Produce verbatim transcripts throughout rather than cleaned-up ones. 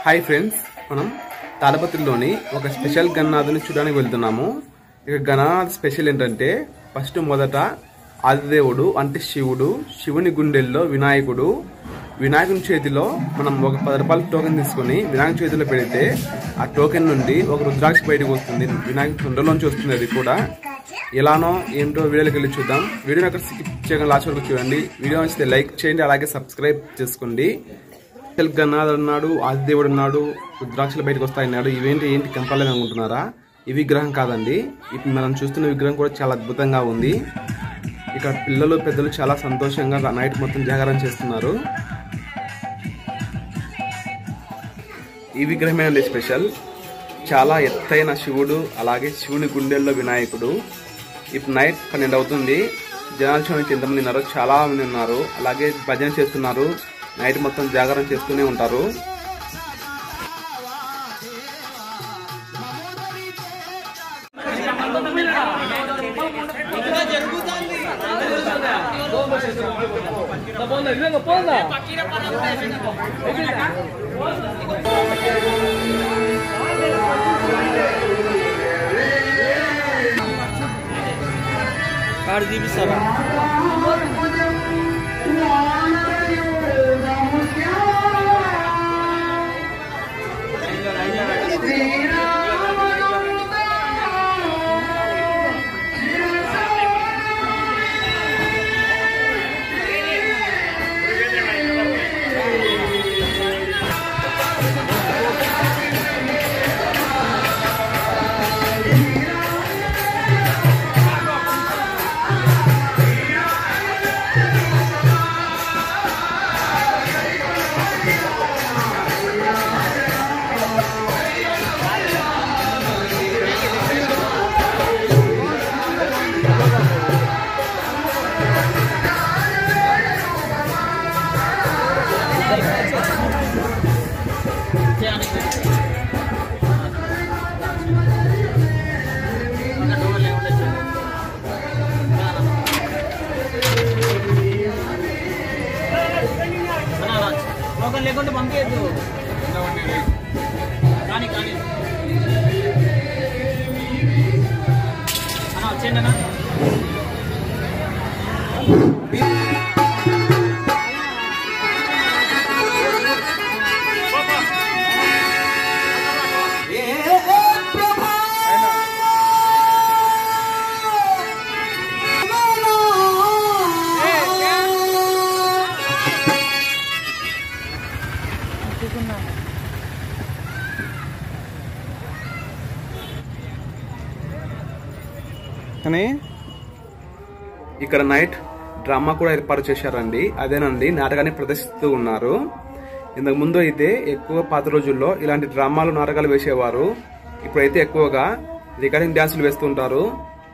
Hi friends, మనం తాడపత్రిలోని ఒక special గణనాథుని చూడడానికి వెళ్తున్నాము. ఇక గణనాథ స్పెషల్ ఏంటంటే ఫస్ట్ మొదట ఆదిదేవుడు అంటే శివుడు, శివుని గుండెల్లో వినాయకుడు. వినాయకుని చేతిలో మనం ఒక పది రూపాయల టోకెన్ తీసుకుని వినాయకుని చేతిలో పెడితే ఆ టోకెన్ నుండి ఒక రుద్రాక్ష బయటకు వస్తుంది. వినాయకుని తొండలోంచి వస్తుంది. అది కూడా ఎలానో ఏంటో వీడియోలోకి వెళ్ళి చూద్దాం. వీడియోని అక్కడ స్కిప్ చేయకుండా లాస్ట్ వరకు చూడండి. వీడియో నచ్చితే లైక్ చేయండి, అలాగే సబ్స్క్రైబ్ చేసుకోండి. గణనాథుడు ఉన్నాడు, ఆదిదేవుడు ఉన్నాడు, రుద్రాక్షలు బయటకు వస్తాయన్నాడు. ఇవేంటి ఏంటి కంపాలని అనుకుంటున్నారా? ఈ విగ్రహం కాదండి. ఇప్పుడు మనం చూస్తున్న విగ్రహం కూడా చాలా అద్భుతంగా ఉంది. ఇక్కడ పిల్లలు పెద్దలు చాలా సంతోషంగా నైట్ మొత్తం జాగరణ చేస్తున్నారు. ఈ విగ్రహమేనండి స్పెషల్. చాలా ఎత్తైన శివుడు, అలాగే శివుని గుండెల్లో వినాయకుడు. ఇప్పుడు నైట్ పన్నెండు అవుతుంది. జనాలు చూడండి ఎంతమంది ఉన్నారు, చాలా మంది ఉన్నారు. అలాగే భజన చేస్తున్నారు, నైట్ మొత్తం జాగరణ చేస్తూనే ఉంటారు. कार्ड दी भी सारा లేకుంటే పంపించద్దు కానీ కానీ అన్న వచ్చేయండి అన్న. ఇక్కడ నైట్ డ్రామా కూడా ఏర్పాటు చేశారండి. అదేనండి నాటకాన్ని ప్రదర్శిస్తూ ఉన్నారు. ఇంతకు ముందు అయితే ఎక్కువ పాత రోజుల్లో ఇలాంటి డ్రామాలు నాటకాలు వేసేవారు. ఇప్పుడైతే ఎక్కువగా రికార్డింగ్ డ్యాన్సులు వేస్తుంటారు.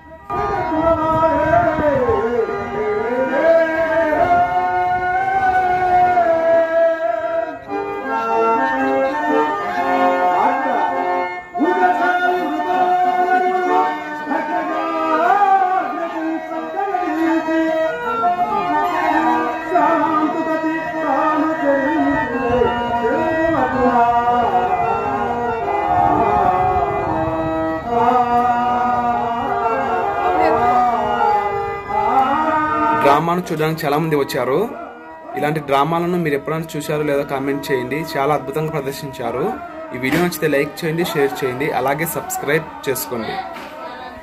డ్రామాను చూడడానికి చాలా మంది వచ్చారు. ఇలాంటి డ్రామాలను మీరు ఎప్పుడైనా చూశారో లేదో కామెంట్ చేయండి. చాలా అద్భుతంగా ప్రదర్శించారు. ఈ వీడియో నచ్చితే లైక్ చేయండి, షేర్ చేయండి, అలాగే సబ్స్క్రైబ్ చేసుకోండి.